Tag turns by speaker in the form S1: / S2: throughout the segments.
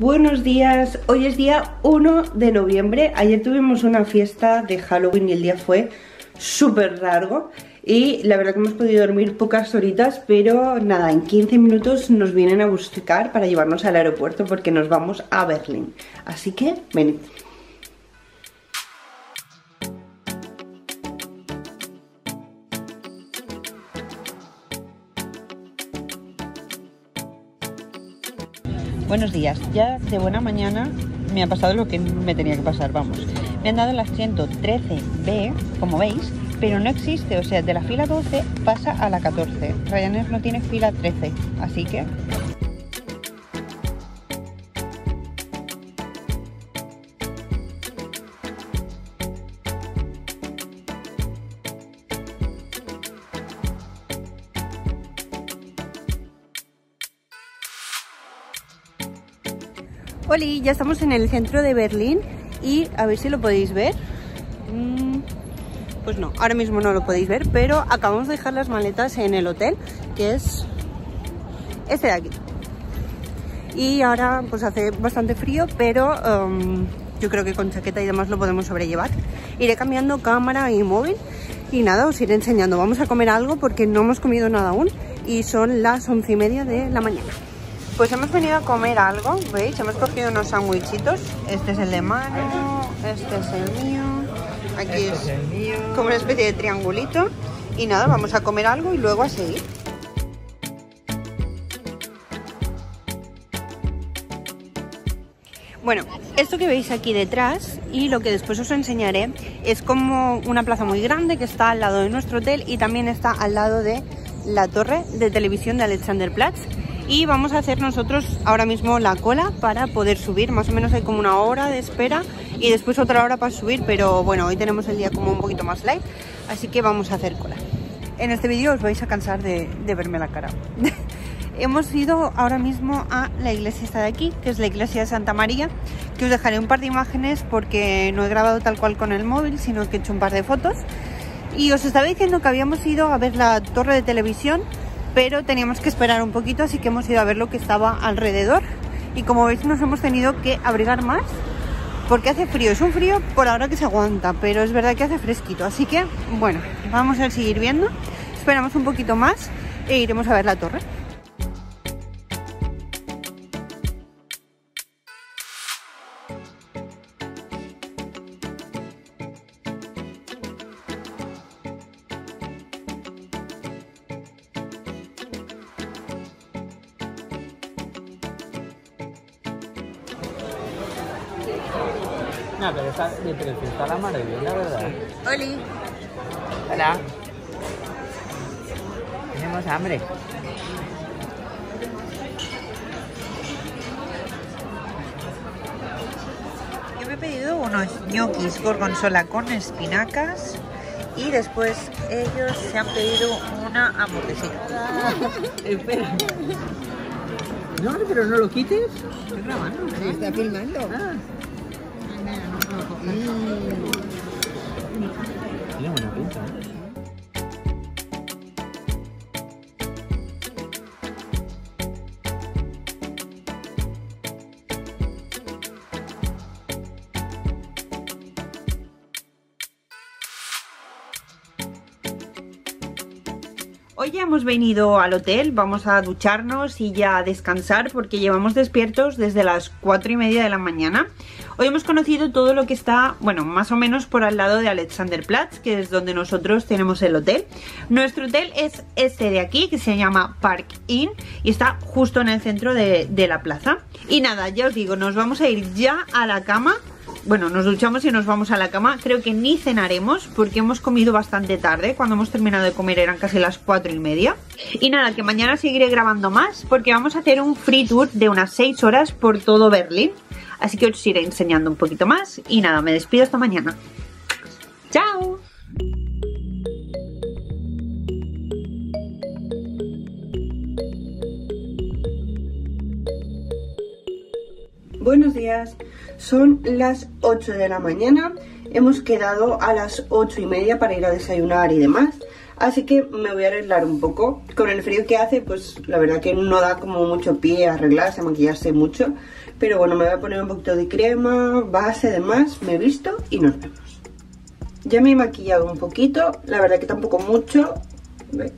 S1: Buenos días, hoy es día 1 de noviembre. Ayer tuvimos una fiesta de Halloween y el día fue súper largo. Y la verdad que hemos podido dormir pocas horitas, pero nada, en 15 minutos nos vienen a buscar para llevarnos al aeropuerto porque nos vamos a Berlín. Así que, venid. Buenos días, ya de buena mañana me ha pasado lo que me tenía que pasar, vamos. Me han dado el asiento 13B, como veis, pero no existe, o sea, de la fila 12 pasa a la 14. Ryanair no tiene fila 13, así que... Oli, ya estamos en el centro de Berlín y a ver si lo podéis ver. Pues no, ahora mismo no lo podéis ver, pero acabamos de dejar las maletas en el hotel, que es este de aquí. Y ahora pues hace bastante frío, pero yo creo que con chaqueta y demás lo podemos sobrellevar. Iré cambiando cámara y móvil y nada, os iré enseñando. Vamos a comer algo porque no hemos comido nada aún y son las 11:30 de la mañana. Pues hemos venido a comer algo, ¿veis? Hemos cogido unos sandwichitos. Este es el de Manu, este es el mío. Aquí es el mío. Como una especie de triangulito. Y nada, vamos a comer algo y luego a seguir. Bueno, esto que veis aquí detrás y lo que después os enseñaré es como una plaza muy grande que está al lado de nuestro hotel y también está al lado de la torre de televisión de Alexanderplatz. Y vamos a hacer nosotros ahora mismo la cola para poder subir. Más o menos hay como una hora de espera y después otra hora para subir, pero bueno, hoy tenemos el día como un poquito más light, así que vamos a hacer cola. En este vídeo os vais a cansar de verme la cara. Hemos ido ahora mismo a la iglesia esta de aquí, que es la iglesia de Santa María, que os dejaré un par de imágenes porque no he grabado tal cual con el móvil, sino que he hecho un par de fotos. Y os estaba diciendo que habíamos ido a ver la torre de televisión, pero teníamos que esperar un poquito, así que hemos ido a ver lo que estaba alrededor. Y como veis nos hemos tenido que abrigar más porque hace frío. Es un frío por ahora que se aguanta, pero es verdad que hace fresquito. Así que bueno, vamos a seguir viendo. Esperamos un poquito más e iremos a ver la torre.
S2: No, pero está de precio, está la maravilla, la verdad.
S1: Oli.
S2: Hola. Tenemos hambre.
S1: Yo me he pedido unos ñoquis gorgonzola con espinacas y después ellos se han pedido una hamburguesita.
S2: Espera. No, pero no lo quites. Estoy grabando.
S3: Se está filmando.
S2: Tiene buena pinta, ¿eh?
S1: Hoy ya hemos venido al hotel, vamos a ducharnos y ya a descansar porque llevamos despiertos desde las 4:30 de la mañana. Hoy hemos conocido todo lo que está, bueno, más o menos por al lado de Alexanderplatz, que es donde nosotros tenemos el hotel. Nuestro hotel es este de aquí, que se llama Park Inn y está justo en el centro de la plaza. Y nada, ya os digo, nos vamos a ir ya a la cama. Bueno, nos duchamos y nos vamos a la cama. Creo que ni cenaremos porque hemos comido bastante tarde. Cuando hemos terminado de comer eran casi las 4:30. Y nada, que mañana seguiré grabando más porque vamos a hacer un free tour de unas 6 horas por todo Berlín. Así que os iré enseñando un poquito más. Y nada, me despido hasta mañana. ¡Chao! Buenos días, son las 8 de la mañana, hemos quedado a las 8:30 para ir a desayunar y demás, así que me voy a arreglar un poco. Con el frío que hace, pues la verdad que no da como mucho pie a arreglarse, a maquillarse mucho,
S3: Pero bueno, me voy a poner un poquito de crema, base, demás. Me he visto y nos vemos. Ya me he maquillado un poquito, la verdad que tampoco mucho, ¿veis?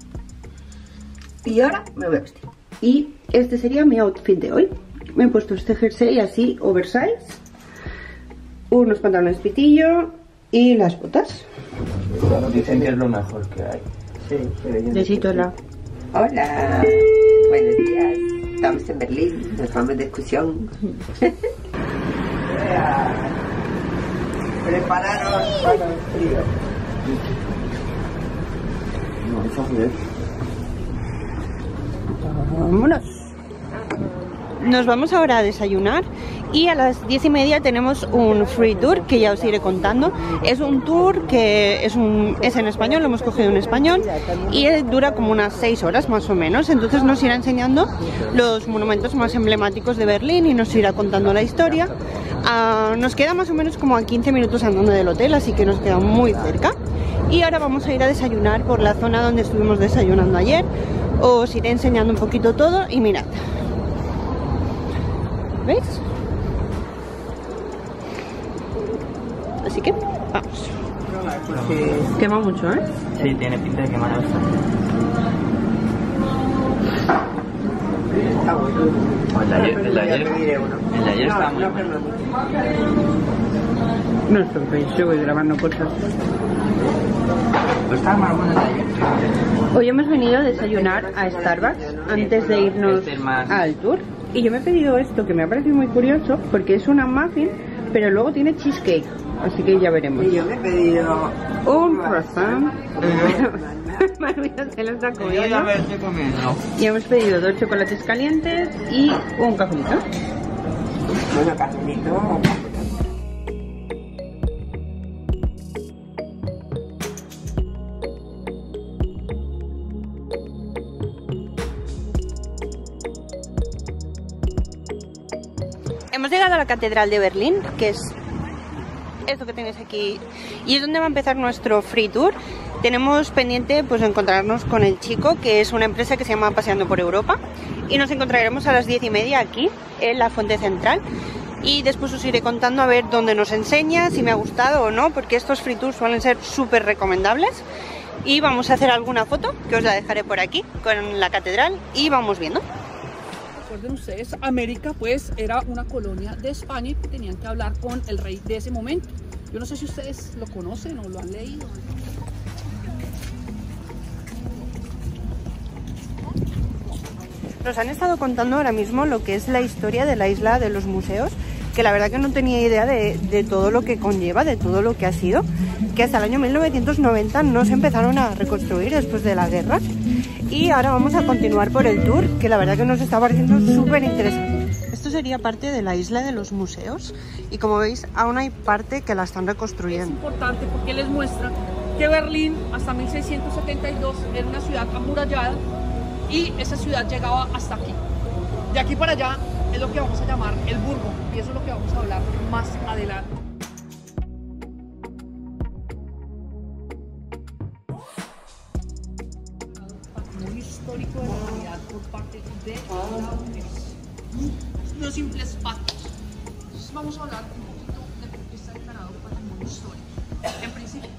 S3: Y ahora me voy a vestir. Y este sería mi outfit de hoy. Me he puesto este jersey así, oversize, unos pantalones pitillo y las botas.
S2: Dicen que es lo mejor que hay.
S3: Sí, pero yo
S1: Besito, Hola.
S3: Hola, buenos días. Estamos en Berlín, nos vamos de excursión. Prepararos para el frío.
S2: No, eso es bien.
S1: Vámonos. Nos vamos ahora a desayunar y a las 10:30 tenemos un free tour que ya os iré contando. Es un tour que es en español, lo hemos cogido en español y dura como unas 6 horas más o menos. Entonces nos irá enseñando los monumentos más emblemáticos de Berlín y nos irá contando la historia. Nos queda más o menos como a 15 minutos andando del hotel, así que nos queda muy cerca. Y ahora vamos a ir a desayunar por la zona donde estuvimos desayunando ayer. Os iré enseñando un poquito todo y mirad. ¿Veis? Así que vamos. Quema mucho, ¿eh?
S2: Sí, tiene pinta de quemar bastante. El de ayer estaba muy bueno.
S1: No estoy, yo voy grabando cosas.
S2: Pues estaba más bueno el de ayer.
S1: Hoy hemos venido a desayunar a Starbucks antes de irnos al tour. Y yo me he pedido esto que me ha parecido muy curioso porque es una muffin, pero luego tiene cheesecake. Así que ya veremos.
S3: Y yo me he pedido
S1: Un croissant. Manuela se lo está
S2: Yo ya
S1: comiendo.
S2: me estoy comiendo.
S1: Y hemos pedido 2 chocolates calientes y un cafelito.
S3: bueno, cafelito.
S1: Hemos llegado a la Catedral de Berlín, que es esto que tenéis aquí, y es donde va a empezar nuestro free tour. Tenemos pendiente pues encontrarnos con el chico, que es una empresa que se llama Paseando por Europa, y nos encontraremos a las 10:30 aquí en la Fuente Central. Y después os iré contando a ver dónde nos enseña, si me ha gustado o no, porque estos free tours suelen ser súper recomendables. Y vamos a hacer alguna foto, que os la dejaré por aquí, con la catedral, y vamos viendo.
S4: Recuerden ustedes, América pues era una colonia de España y tenían que hablar con el rey de ese momento. Yo no sé si ustedes lo conocen o lo han leído.
S1: Nos han estado contando ahora mismo lo que es la historia de la isla de los museos, que la verdad que no tenía idea de todo lo que conlleva, de todo lo que ha sido, que hasta el año 1990 no se empezaron a reconstruir después de la guerra. Y ahora vamos a continuar por el tour, que la verdad que nos está pareciendo súper interesante. Esto sería parte de la isla de los museos y como veis aún hay parte que la están
S4: Es
S1: reconstruyendo.
S4: importante porque les muestra que Berlín hasta 1672 era una ciudad amurallada y esa ciudad llegaba hasta aquí. De aquí para allá es lo que vamos a llamar el Burgo y eso es lo que vamos a hablar más adelante. Muy histórico de la humanidad por parte de la UNESCO. Los simples patios. Entonces vamos a hablar un poquito de por qué está declarado patrimonio histórico. En principio,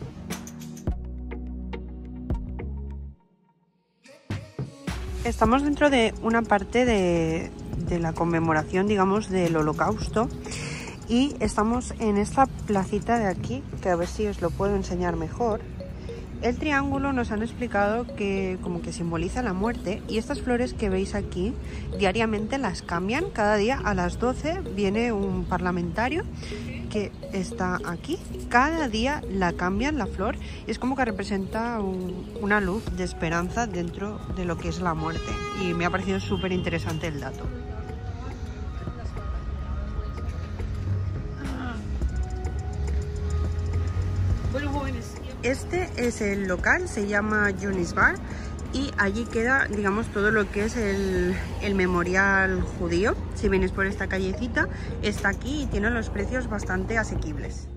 S1: Estamos dentro de una parte de la conmemoración, digamos, del Holocausto y estamos en esta placita de aquí, que a ver si os lo puedo enseñar mejor. El triángulo nos han explicado que como que simboliza la muerte y estas flores que veis aquí diariamente las cambian. Cada día a las 12 viene un parlamentario que está aquí. Cada día la cambian la flor y es como que representa una luz de esperanza dentro de lo que es la muerte. Y me ha parecido súper interesante el dato.
S4: bueno, jóvenes,
S1: Este es el local, se llama Junis Bar y allí queda, digamos, todo lo que es el memorial judío. Si vienes por esta callecita, está aquí y tiene los precios bastante asequibles.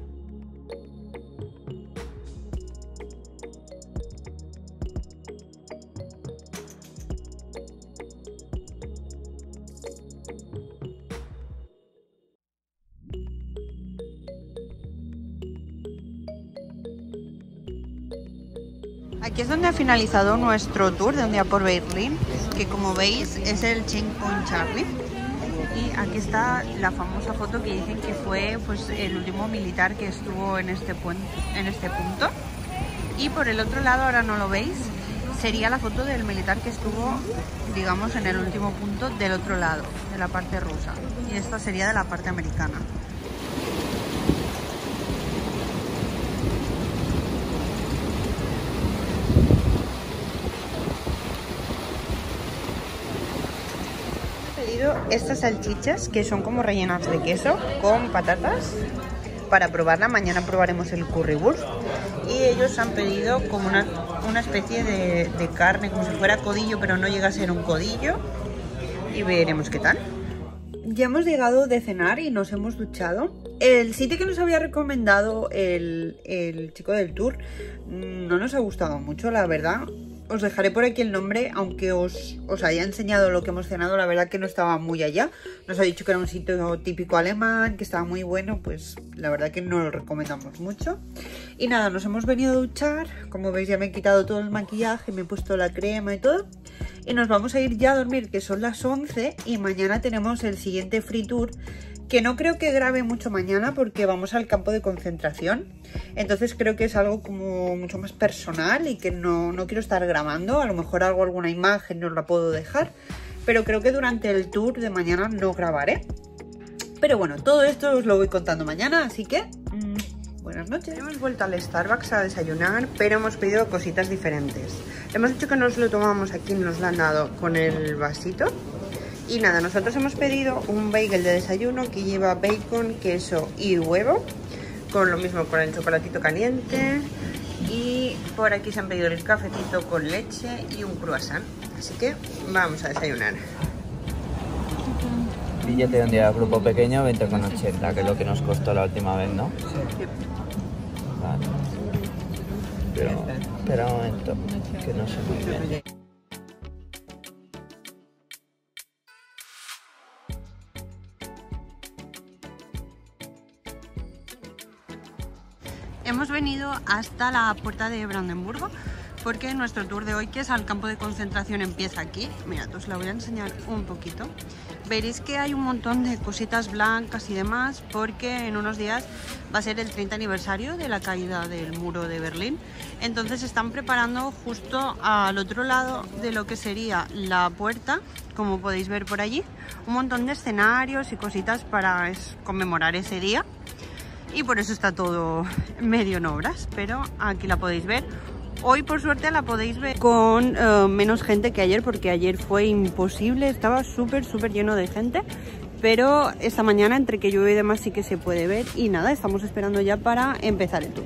S1: Aquí es donde ha finalizado nuestro tour de un día por Berlín, que como veis es el Checkpoint Charlie. Y aquí está la famosa foto que dicen que fue pues el último militar que estuvo en este punto. Y por el otro lado, ahora no lo veis, sería la foto del militar que estuvo, digamos, en el último punto del otro lado, de la parte rusa. Y esta sería de la parte americana. Estas salchichas que son como rellenas de queso con patatas para probarla. Mañana probaremos el currywurst y ellos han pedido como una especie de carne como si fuera codillo, pero no llega a ser un codillo, y veremos qué tal. Ya hemos llegado de cenar y nos hemos duchado. El sitio que nos había recomendado el chico del tour no nos ha gustado mucho, la verdad. Os dejaré por aquí el nombre, aunque os haya enseñado lo que hemos cenado, la verdad que no estaba muy allá. Nos ha dicho que era un sitio típico alemán, que estaba muy bueno, pues la verdad que no lo recomendamos mucho. Y nada, nos hemos venido a duchar, como veis ya me he quitado todo el maquillaje, me he puesto la crema y todo. Y nos vamos a ir ya a dormir, que son las 11, y mañana tenemos el siguiente free tour, que no creo que grabe mucho mañana porque vamos al campo de concentración. Entonces creo que es algo como mucho más personal y que no quiero estar grabando. A lo mejor hago alguna imagen, no la puedo dejar, pero creo que durante el tour de mañana no grabaré. Pero bueno, todo esto os lo voy contando mañana, así que buenas noches. Hemos vuelto al Starbucks a desayunar, pero hemos pedido cositas diferentes. Hemos dicho que nos lo tomamos aquí, nos lo han dado con el vasito. Y nada, nosotros hemos pedido un bagel de desayuno que lleva bacon, queso y huevo, con lo mismo, con el chocolatito caliente. Y por aquí se han pedido el cafecito con leche y un croissant. Así que vamos a desayunar.
S2: Billete de un día de grupo pequeño, 20,80, que es lo que nos costó la última vez, ¿no?
S1: Sí.
S2: Vale. Pero espera un momento, que no sé muy bien.
S1: Hemos venido hasta la puerta de Brandenburgo porque nuestro tour de hoy, que es al campo de concentración, empieza aquí. Mirad, os la voy a enseñar un poquito. Veréis que hay un montón de cositas blancas y demás porque en unos días va a ser el 30 aniversario de la caída del muro de Berlín. Entonces están preparando justo al otro lado de lo que sería la puerta, como podéis ver por allí, un montón de escenarios y cositas para conmemorar ese día. Y por eso está todo medio en obras, pero aquí la podéis ver. Hoy por suerte la podéis ver con menos gente que ayer, porque ayer fue imposible, estaba súper lleno de gente. Pero esta mañana, entre que llueve y demás, sí que se puede ver. Y nada, estamos esperando ya para empezar el tour.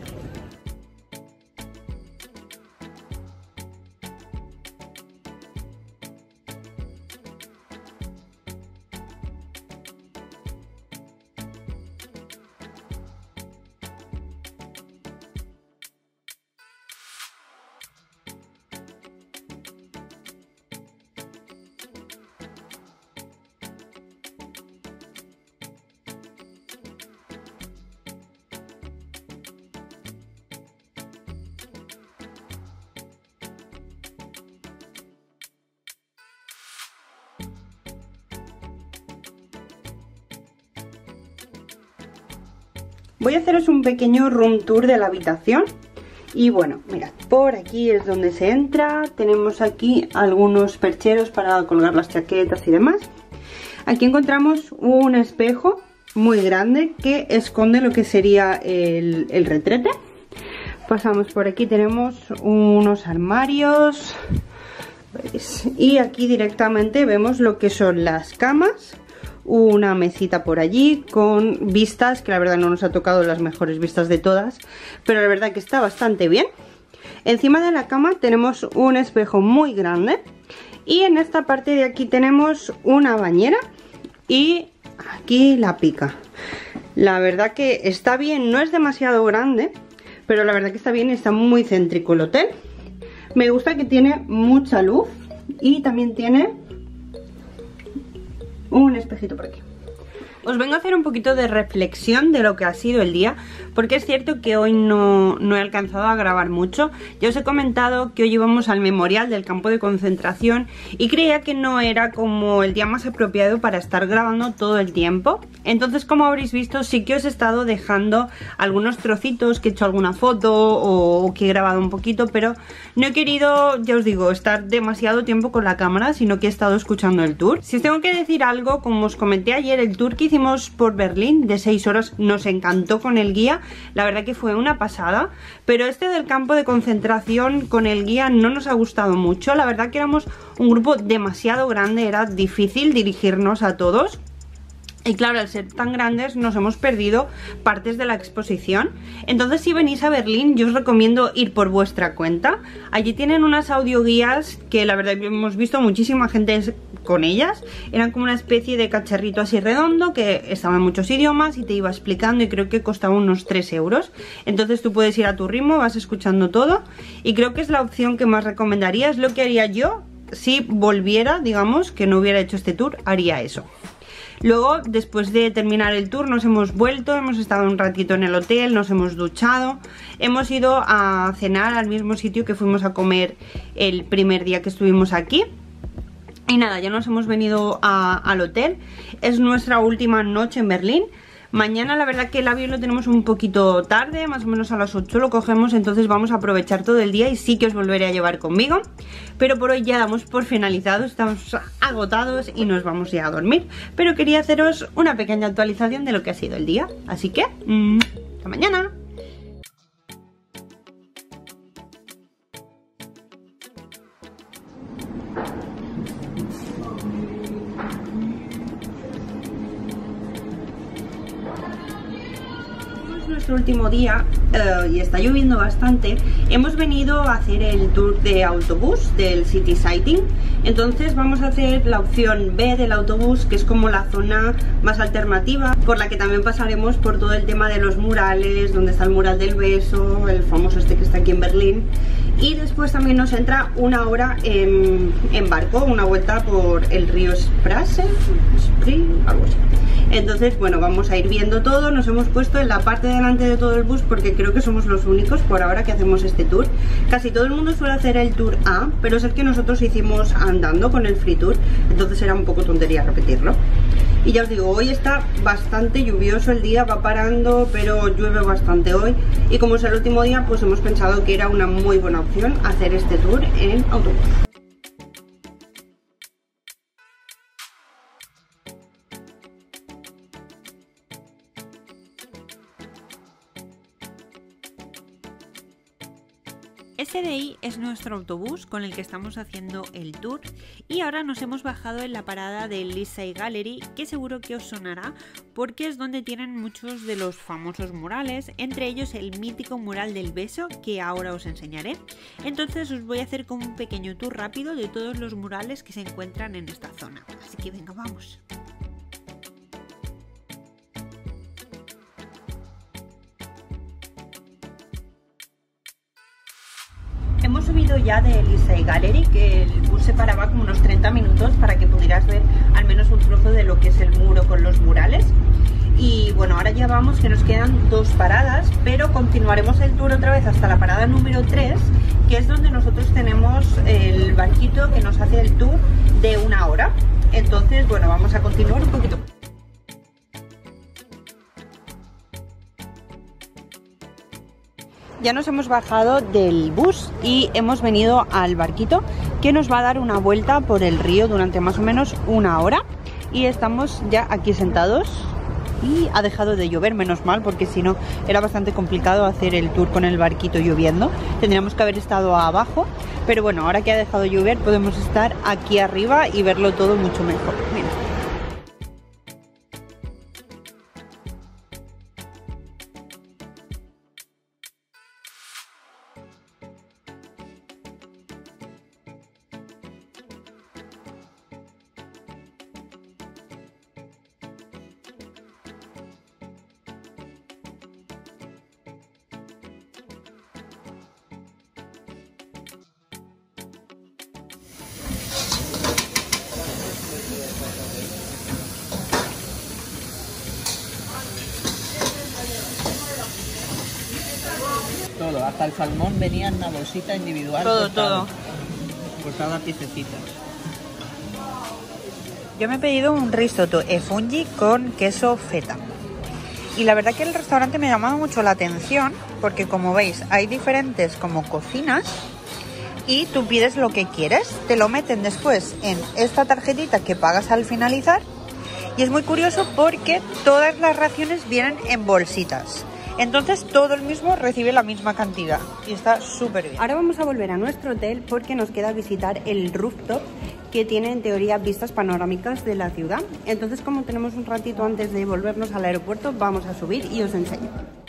S1: Voy a haceros un pequeño room tour de la habitación. Y bueno, mirad, por aquí es donde se entra. Tenemos aquí algunos percheros para colgar las chaquetas y demás. Aquí encontramos un espejo muy grande que esconde lo que sería el retrete. Pasamos por aquí, tenemos unos armarios. ¿Veis? Y aquí directamente vemos lo que son las camas. Una mesita por allí con vistas, que la verdad no nos ha tocado las mejores vistas de todas, pero la verdad que está bastante bien. Encima de la cama tenemos un espejo muy grande y en esta parte de aquí tenemos una bañera y aquí la pica. La verdad que está bien, no es demasiado grande, pero la verdad que está bien y está muy céntrico el hotel. Me gusta que tiene mucha luz y también tiene un espejito por aquí. Os vengo a hacer un poquito de reflexión de lo que ha sido el día, porque es cierto que hoy no he alcanzado a grabar mucho. Ya os he comentado que hoy íbamos al memorial del campo de concentración y creía que no era como el día más apropiado para estar grabando todo el tiempo. Entonces, como habréis visto, sí que os he estado dejando algunos trocitos, que he hecho alguna foto o que he grabado un poquito, pero no he querido, ya os digo, estar demasiado tiempo con la cámara, sino que he estado escuchando el tour. Si os tengo que decir algo, como os comenté ayer, el tour que hicimos por Berlín de 6 horas nos encantó con el guía, la verdad que fue una pasada, pero este del campo de concentración con el guía no nos ha gustado mucho. La verdad que éramos un grupo demasiado grande, era difícil dirigirnos a todos. Y claro, al ser tan grandes nos hemos perdido partes de la exposición. Entonces, si venís a Berlín, yo os recomiendo ir por vuestra cuenta. Allí tienen unas audioguías que la verdad hemos visto muchísima gente con ellas. Eran como una especie de cacharrito así redondo que estaba en muchos idiomas y te iba explicando, y creo que costaba unos 3 euros. Entonces tú puedes ir a tu ritmo, vas escuchando todo, y creo que es la opción que más recomendaría. Es lo que haría yo si volviera, digamos, que no hubiera hecho este tour, haría eso. Luego, después de terminar el tour, nos hemos vuelto, hemos estado un ratito en el hotel, nos hemos duchado, hemos ido a cenar al mismo sitio que fuimos a comer el primer día que estuvimos aquí. Y nada, ya nos hemos venido al hotel. Es nuestra última noche en Berlín. Mañana la verdad que el avión lo tenemos un poquito tarde, más o menos a las 8 lo cogemos, entonces vamos a aprovechar todo el día y sí que os volveré a llevar conmigo. Pero por hoy ya damos por finalizado, estamos agotados y nos vamos ya a dormir. Pero quería haceros una pequeña actualización de lo que ha sido el día, así que hasta mañana. Nuestro último día y está lloviendo bastante. Hemos venido a hacer el tour de autobús del City Sighting. Entonces vamos a hacer la opción B del autobús, que es como la zona más alternativa, por la que también pasaremos por todo el tema de los murales, donde está el mural del beso, el famoso este que está aquí en Berlín. Y después también nos entra una hora en barco, una vuelta por el río Spree, algo así. Entonces, bueno, vamos a ir viendo todo. Nos hemos puesto en la parte de delante de todo el bus porque creo que somos los únicos por ahora que hacemos este tour. Casi todo el mundo suele hacer el tour A, pero es el que nosotros hicimos andando con el free tour, entonces era un poco tontería repetirlo. Y ya os digo, hoy está bastante lluvioso el día, va parando, pero llueve bastante hoy. Y como es el último día, pues hemos pensado que era una muy buena opción hacer este tour en autobús. SDI es nuestro autobús con el que estamos haciendo el tour, y ahora nos hemos bajado en la parada del Lissay Gallery, que seguro que os sonará porque es donde tienen muchos de los famosos murales, entre ellos el mítico mural del beso, que ahora os enseñaré. Entonces os voy a hacer como un pequeño tour rápido de todos los murales que se encuentran en esta zona, así que venga, vamos. Hemos subido ya de Lissay Gallery, que el bus se paraba como unos 30 minutos para que pudieras ver al menos un trozo de lo que es el muro con los murales. Y bueno, ahora ya vamos, que nos quedan 2 paradas, pero continuaremos el tour otra vez hasta la parada número 3, que es donde nosotros tenemos el barquito que nos hace el tour de 1 hora. Entonces, bueno, vamos a continuar un poquito. Ya nos hemos bajado del bus y hemos venido al barquito, que nos va a dar una vuelta por el río durante más o menos 1 hora. Y estamos ya aquí sentados y ha dejado de llover, menos mal, porque si no era bastante complicado hacer el tour con el barquito lloviendo. Tendríamos que haber estado abajo, pero bueno, ahora que ha dejado de llover podemos estar aquí arriba y verlo todo mucho mejor. Mira.
S2: Hasta el salmón venía en una bolsita individual.
S1: Todo.
S2: Por cada piececita.
S1: Yo me he pedido un risotto e fungi con queso feta. Y la verdad que el restaurante me ha llamado mucho la atención porque, como veis, hay diferentes como cocinas y tú pides lo que quieres, te lo meten después en esta tarjetita que pagas al finalizar y es muy curioso porque todas las raciones vienen en bolsitas. Entonces todo el mismo recibe la misma cantidad y está súper bien. Ahora vamos a volver a nuestro hotel porque nos queda visitar el rooftop que tiene en teoría vistas panorámicas de la ciudad. Entonces, como tenemos un ratito antes de volvernos al aeropuerto, vamos a subir y os enseño.